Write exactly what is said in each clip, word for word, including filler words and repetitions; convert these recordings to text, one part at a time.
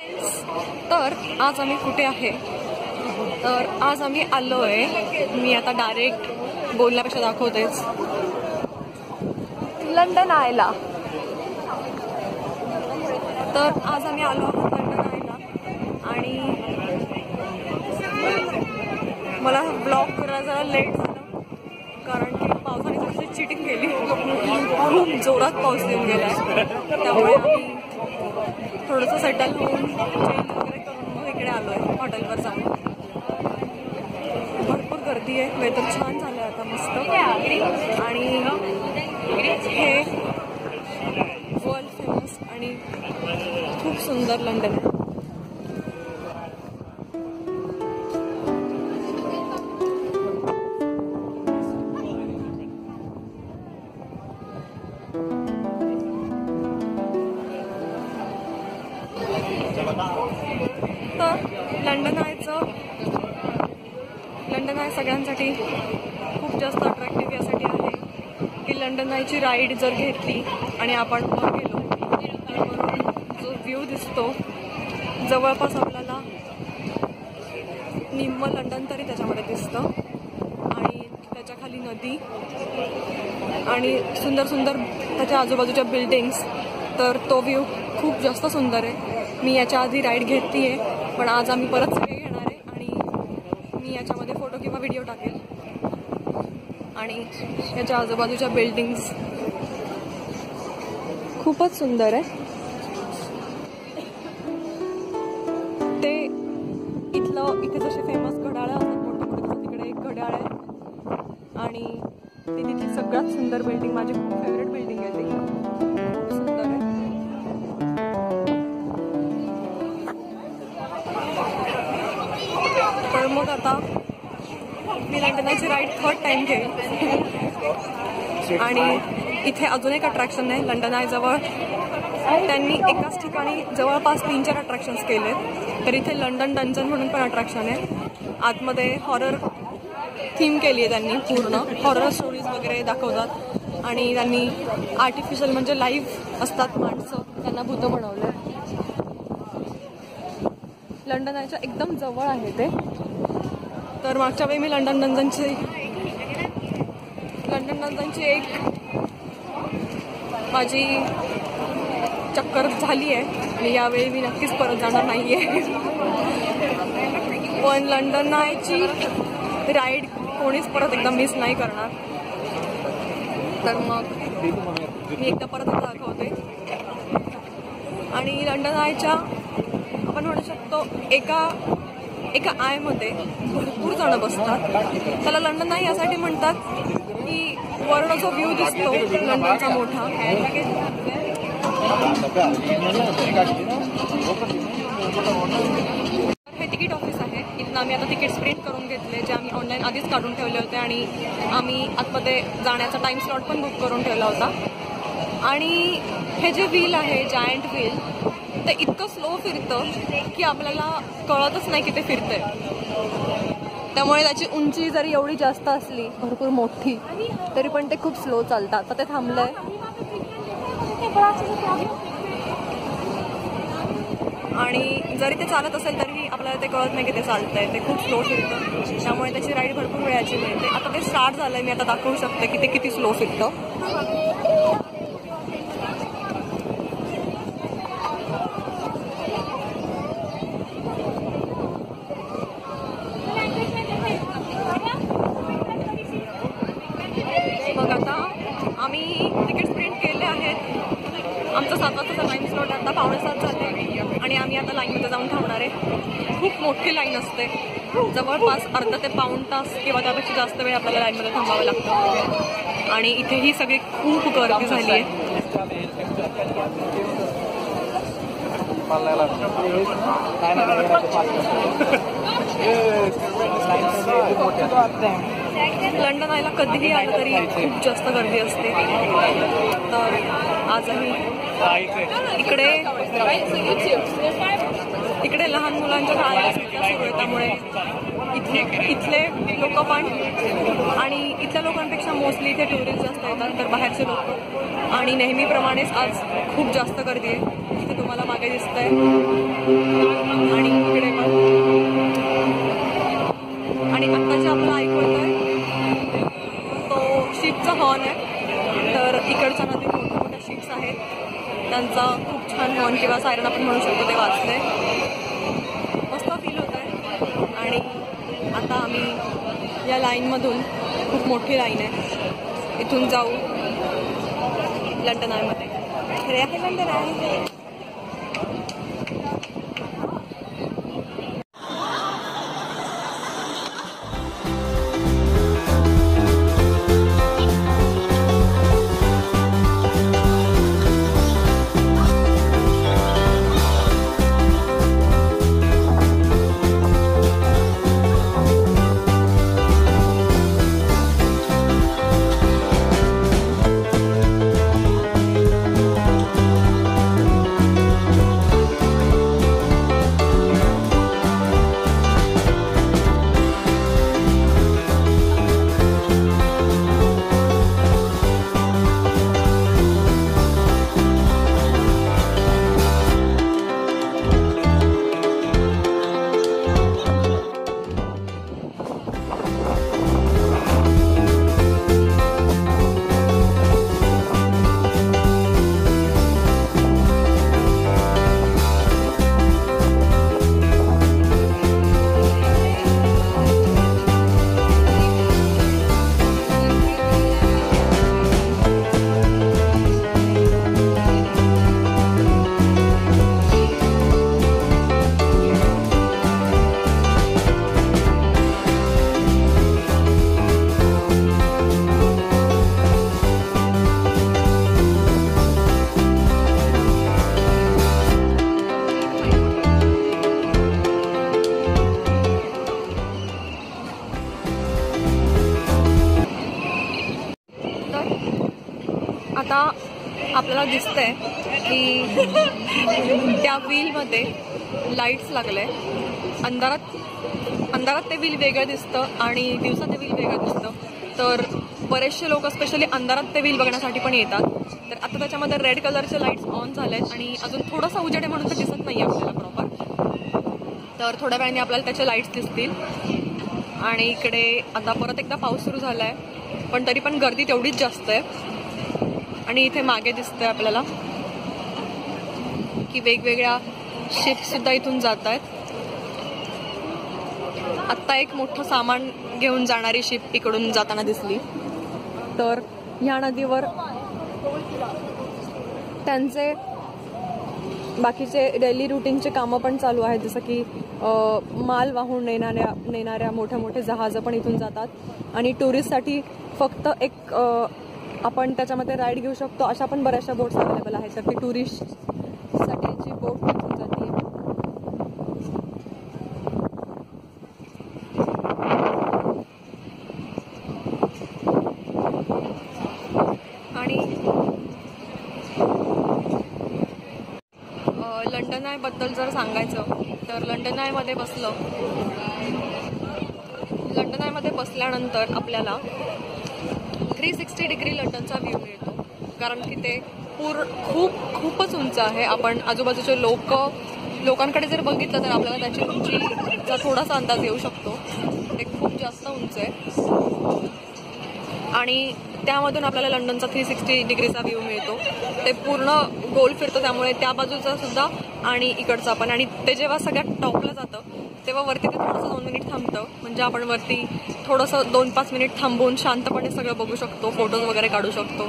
तर आज आम्ही कुठे आहे तर आज आम्ही आलो आहे, मी आता डायरेक्ट बोलण्यापेक्षा दाखवतेच, लंडन आयला. तर आज आम्ही आलो आहोत लंडन आयला आणि मला ब्लॉग करायला जरा लेट झालं कारण की पावसाने थोडीशी चिटिंग केली. खूप जोरात पाऊस येऊन गेला, त्यामुळे आम्ही थोडंसं सेटल होऊन चेंज वगैरे करून मग इकडे आलो आहे हॉटेलवर जाऊन. भरपूर गर्दी आहे, वेदर छान झालं आहे आता मस्त. आणि हे वर्ल्ड फेमस आणि खूप सुंदर लंडन आहे. तर लंडन आयचं लंडन आय सगळ्यांसाठी खूप जास्त अट्रॅक्टिव्ह यासाठी आहे की लंडन आयची राईड जर घेतली आणि आपण वर गेलो तर जो व्ह्यू दिसतो जवळपास आपल्याला निम्म लंडन तरी त्याच्यामध्ये दिसतं आणि त्याच्या खाली नदी आणि सुंदर सुंदर त्याच्या आजूबाजूच्या बिल्डिंग्स. तर तो व्ह्यू खूप जास्त सुंदर आहे. मी याच्या आधी राईड घेतली आहे पण आज आम्ही परत सगळे घेणार आहे आणि मी याच्यामध्ये फोटो किंवा व्हिडिओ टाकेल. आणि याच्या आजूबाजूच्या बिल्डिंग्स खूपच सुंदर आहे. ते इथलं इथे जसे फेमस घड्याळं असतात मोठे मोठे तसं तिकडे एक घड्याळ आहे आणि ती तिथली सगळ्यात सुंदर बिल्डिंग, माझी खूप फेवरेट बिल्डिंग आहे ती, खूप सुंदर आहे. तर मग आता मी लंडनाची राईड थर्ड टाइम घेईन आणि इथे अजून एक अट्रॅक्शन आहे लंडन आय जवळ. त्यांनी एकाच ठिकाणी जवळपास तीन चार अट्रॅक्शन्स केलेत. तर इथे लंडन डंजन म्हणून पण अट्रॅक्शन आहे. आतमध्ये हॉरर थीम केली आहे त्यांनी, पूर्ण हॉरर स्टोरीज वगैरे दाखवतात आणि त्यांनी आर्टिफिशियल म्हणजे लाईव्ह असतात माणसं, त्यांना भूत बनवलं. लंडन आयच्या एकदम जवळ आहे ते. तर मागच्या वेळी मी लंडन डंजनची लंडन डंजनची एक माझी चक्कर झाली आहे आणि यावेळी मी नक्कीच परत जाणार नाही आहे. पण लंडन आयची राईड कोणीच परत एकदा मिस नाही करणार. तर मग मी एकदा परत दाखवते. आणि लंडन आयच्या आपण म्हणू शकतो एका एका आयमध्ये भरपूर जण बसतात. त्याला लंडन आय यासाठी म्हणतात की वरनं जो व्ह्यू दिसतो लंडनचा मोठा, हे तिकीट ऑफिस आहे. इथनं आम्ही आता तिकीट्स प्रिंट करून घेतले जे आम्ही ऑनलाईन आधीच काढून ठेवले होते आणि आम्ही आतमध्ये जाण्याचा टाइम स्लॉट पण बुक करून ठेवला होता. आणि हे जे व्हील आहे जायंट व्हील ते इतकं स्लो फिरतं की आपल्याला कळतच नाही की ते फिरतंय. त्यामुळे त्याची उंची जरी एवढी जास्त असली भरपूर मोठी तरी पण ते खूप स्लो चालतात. आता ते थांबलंय आणि जरी ते चालत असेल तरी आपल्याला ते कळत नाही की ते चालतंय, ते खूप स्लो फिरतं. त्यामुळे त्याची राईड भरपूर वेळाची मिळते. आता ते स्टार्ट झालंय, मी आता दाखवू शकते की ते किती स्लो फिरतं. मग आता आम्ही तिकीट्स प्रिंट केले आहेत. आमचा सात वाजताचा टाइम स्लॉट आता पावणे सात झाले आणि आम्ही आता लाईनमध्ये जाऊन थांबणार आहे. खूप मोठी लाईन असते, जवळपास अर्धा ते पाऊण तास किंवा त्यापेक्षा जास्त वेळ आपल्याला लाईनमध्ये थांबावं लागतं. आणि इथे ही सगळी खूप गर्दी झाली आहे. लंडन आयला कधीही आलं तरी खूप जास्त गर्दी असते. तर आजही इकडे इकडे लहान मुलांच्या शाळा सुरू आहे, त्यामुळे इथे इथले लोक पण आणि इथल्या लोकांपेक्षा मोस्टली इथे टुरिस्ट जास्त येतात, तर बाहेरचे लोक. आणि नेहमीप्रमाणेच आज खूप जास्त गर्दी आहे. इथे तुम्हाला मागे दिसतंय किंवा सायरन आपण म्हणू शकतो ते वाजते. मस्त फील होत आहे. आणि आता आम्ही या लाईनमधून, खूप मोठी लाईन आहे, इथून जाऊ लंडन आयमध्ये. हे आहे लंडन आय. आता आपल्याला दिसतंय की त्या व्हीलमध्ये लाईट्स लागले. अंधारात अंधारात ते व्हील वेगळं दिसतं आणि दिवसात ते व्हील वेगळं दिसतं. तर बरेचसे लोक स्पेशली अंधारात ते व्हील बघण्यासाठी पण येतात. तर आता त्याच्यामध्ये रेड कलरचे लाईट्स ऑन झालेत आणि अजून थोडासा उजेड आहे म्हणून तर दिसत नाही आपल्याला प्रॉपर. तर थोड्या वेळाने आपल्याला त्याचे लाईट्स दिसतील. आणि इकडे आता परत एकदा पाऊस सुरू झाला आहे, पण तरी पण गर्दी तेवढीच जास्त आहे. आणि इथे मागे दिसतंय आपल्याला की वेगवेगळ्या शिप सुद्धा इथून जात आहेत. आत्ता एक मोठं सामान घेऊन जाणारी शिप इकडून जाताना दिसली. तर ह्या नदीवर त्यांचे बाकीचे डेली रुटीनचे कामं पण चालू आहेत, जसं की माल वाहून नेणाऱ्या नेणाऱ्या मोठ्या मोठे जहाजं पण इथून जातात. आणि टुरिस्टसाठी फक्त एक आपण त्याच्यामध्ये राईड घेऊ शकतो अशा पण बऱ्याचशा बोट्स अवेलेबल आहेत. तर ती टुरिस्टसाठीची बोट इथून जाते. आणि लंडन आय बद्दल जर सांगायचं तर लंडन आय मध्ये बसलं लंडन आय मध्ये बसल्यानंतर आपल्याला थ्री सिक्स्टी डिग्री लंडनचा व्ह्यू मिळतो. कारण की ते पूर खूप खूपच उंच आहे. आपण आजूबाजूचे लोक लोकांकडे जर बघितलं तर आपल्याला त्याची उंचीचा थोडासा अंदाज येऊ शकतो. ते खूप जास्त उंच आहे आणि त्यामधून आपल्याला लंडनचा थ्री सिक्स्टी डिग्रीचा व्ह्यू मिळतो. ते पूर्ण गोल फिरतो, त्यामुळे त्या बाजूचा सुद्धा आणि इकडचा पण. आणि ते जेव्हा सगळ्यात टॉपला जातं तेव्हा वरती ते थोडंसं दोन मिनिट थांबतं, म्हणजे आपण वरती थोडंसं दोन पाच मिनिट थांबून शांतपणे सगळं बघू शकतो, फोटोज वगैरे काढू शकतो.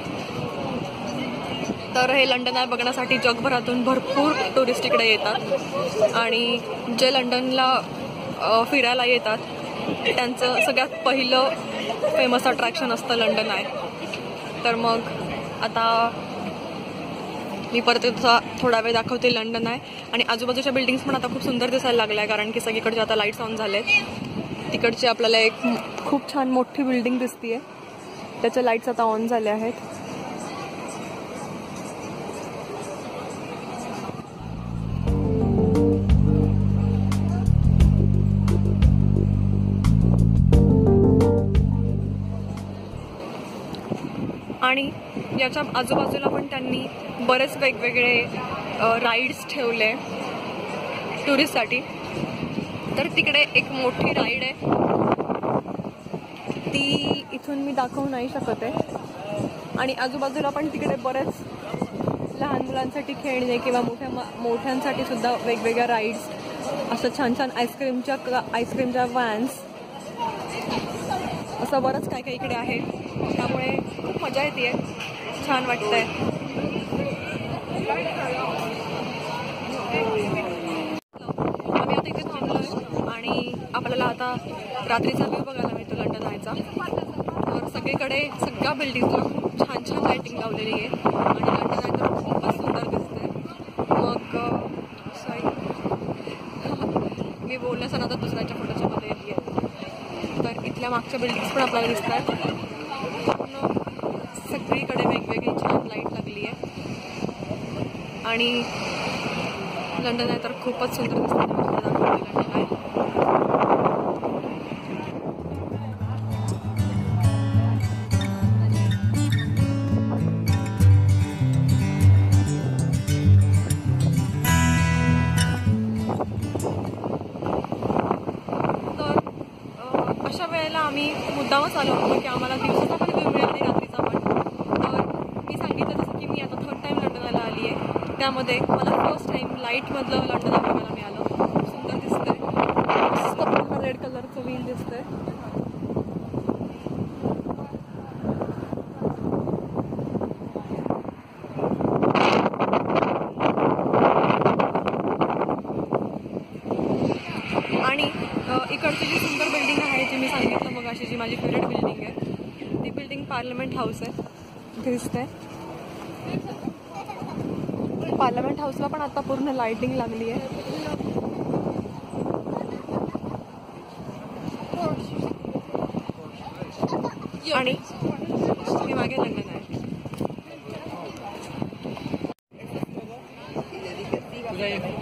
तर हे लंडन आय बघण्यासाठी जगभरातून भरपूर टुरिस्ट इकडे येतात. आणि जे लंडनला फिरायला येतात त्यांचं सगळ्यात पहिलं फेमस अट्रॅक्शन असतं लंडन आय. तर मग आता मी परत थोडा वेळ दाखवते लंडन आय. आणि आजूबाजूच्या बिल्डिंग्स पण आता खूप सुंदर दिसायला लागल्या आहे, कारण की सगळीकडचे आता लाईट्स ऑन झालेत. तिकडची आपल्याला एक खूप छान मोठी बिल्डिंग दिसतीये, त्याच्या लाईट्स आता ऑन झाल्या आहेत. आणि याच्या आजूबाजूला पण त्यांनी बरेच वेगवेगळे राईड्स ठेवले टुरिस्टसाठी. तर तिकडे एक मोठी राईड आहे, ती इथून मी दाखवू नाही शकत आहे. आणि आजूबाजूला पण तिकडे बरेच लहान मुलांसाठी खेळणे किंवा मोठ्या मोठ्यांसाठी सुद्धा वेगवेगळ्या राईड्स, असं छान छान आईस्क्रीमच्या आईस्क्रीमच्या व्हॅन्स, असं बरंच काय काय इकडे आहे. त्यामुळे खूप मजा येते, छान वाटतंय. आम्ही आता इथे थांबलोय आणि आपल्याला आता रात्रीचा व्ह्यू बघायला मिळतो लंडन आयचा. तर सगळीकडे सगळ्या बिल्डिंगला खूप छान छान लाईटिंग लावलेली आहे आणि लंडन आय तर खूपच सुंदर दिसतंय. मग सॉरी मी बोलण्यासं आता दुसऱ्याच्या फोटोच्या मध्ये येते आहे. तर इथल्या मागच्या बिल्डिंग्स पण आपल्याला दिसत आहेत. सगळीकडे वेगवेगळी छान लाईट लागली आहे आणि लंडन आहे तर खूपच सुंदर दिसतं. लंडन आहे आम्ही मुद्दामच आलो होतो की आम्हाला दिवसाचा पण व्ह्यू मिळत नाही, रात्रीचा पण. तर मी सांगितलं जसं की मी आता थर्ड टाईम लंडनला आली आहे, त्यामध्ये मला फर्स्ट टाईम लाईटमधलं लंडन बघायला मिळालं. खूप सुंदर दिसतंय. मस्त पूर्ण रेड कलरचं व्हील दिसतंय. आणि इकडची जी सुंदर बिल्डिंग आहे जी मी सांगितलं मग अशी जी माझी फेवरेट बिल्डिंग आहे ती बिल्डिंग पार्लमेंट हाऊस आहे. इथे दिसतंय पार्लमेंट हाऊसला पण आता पूर्ण लाइटिंग लागली आहे. आणि हे मागे लंडन आहे.